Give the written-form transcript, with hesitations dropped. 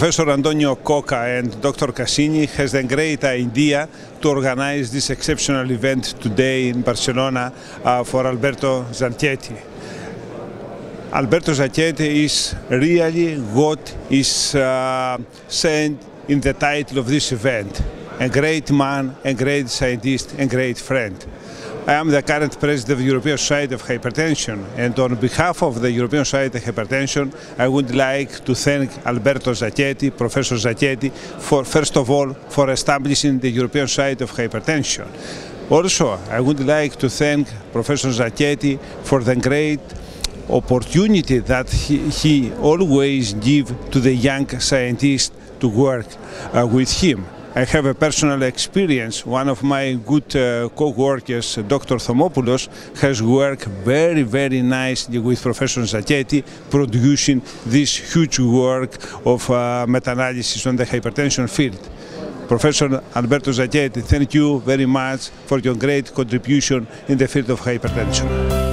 Professor Antonio Coca and Dr. Cassini has the great idea to organize this exceptional event today in Barcelona for Alberto ZANCHETTI. Alberto ZANCHETTI is really what is said in the title of this event: a great man, a great scientist, a great friend. I am the current president of the European Society of Hypertension, and on behalf of the European Society of Hypertension, I would like to thank Alberto ZANCHETTI, Professor ZANCHETTI, first of all, for establishing the European Society of Hypertension. Also, I would like to thank Professor ZANCHETTI for the great opportunity that he always gives to the young scientists to work with him. I have a personal experience. One of my good co-workers, Dr. Thomopoulos, has worked very nicely with Professor ZANCHETTI, producing this huge work of meta-analysis on the hypertension field. Professor Alberto ZANCHETTI, thank you very much for your great contribution in the field of hypertension.